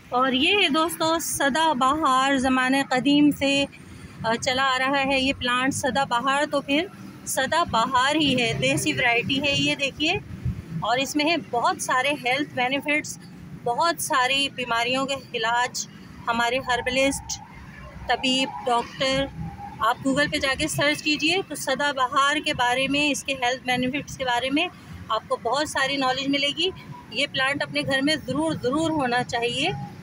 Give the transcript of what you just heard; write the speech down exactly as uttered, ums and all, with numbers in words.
और ये है दोस्तों सदाबहार, ज़माने क़दीम से चला आ रहा है ये प्लांट सदाबहार। तो फिर सदाबहार ही है, देसी वैरायटी है ये, देखिए। और इसमें है बहुत सारे हेल्थ बेनिफिट्स, बहुत सारी बीमारियों के इलाज। हमारे हर्बलिस्ट, तबीब, डॉक्टर, आप गूगल पे जाके सर्च कीजिए तो सदाबहार के बारे में, इसके हेल्थ बेनिफिट्स के बारे में आपको बहुत सारी नॉलेज मिलेगी। ये प्लांट अपने घर में ज़रूर ज़रूर होना चाहिए।